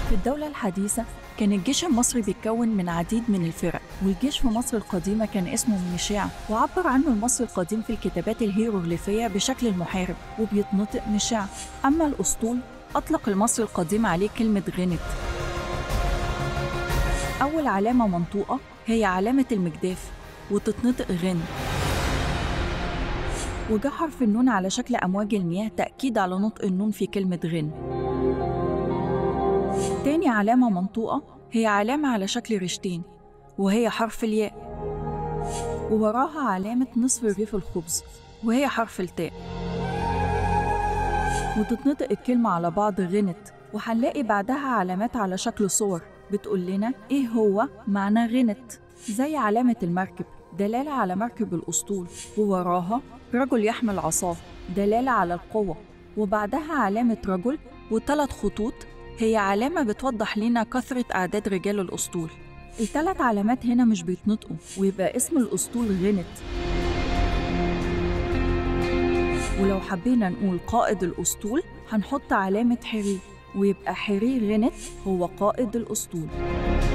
في الدولة الحديثة كان الجيش المصري بيتكون من عديد من الفرق، والجيش في مصر القديمة كان اسمه المشاع، وعبر عنه المصري القديم في الكتابات الهيروغليفية بشكل المحارب وبيتنطق مشاع. أما الأسطول أطلق المصري القديم عليه كلمة غنت. أول علامة منطوقة هي علامة المجداف وتتنطق غن، وجه حرف النون على شكل أمواج المياه تأكيد على نطق النون في كلمة غن. تاني علامة منطوقة هي علامة على شكل رشتين، وهي حرف الياء، ووراها علامة نصف رغيف الخبز وهي حرف التاء، وتتنطق الكلمة على بعض غنت. وهنلاقي بعدها علامات على شكل صور بتقول لنا إيه هو معنى غنت، زي علامة المركب دلالة على مركب الأسطول، ووراها رجل يحمل عصاه دلالة على القوة، وبعدها علامة رجل وثلاث خطوط هي علامة بتوضح لنا كثرة أعداد رجال الأسطول. الثلاث علامات هنا مش بيتنطقوا، ويبقى اسم الأسطول غنت. ولو حبينا نقول قائد الأسطول هنحط علامة حري، ويبقى حري غنت هو قائد الأسطول.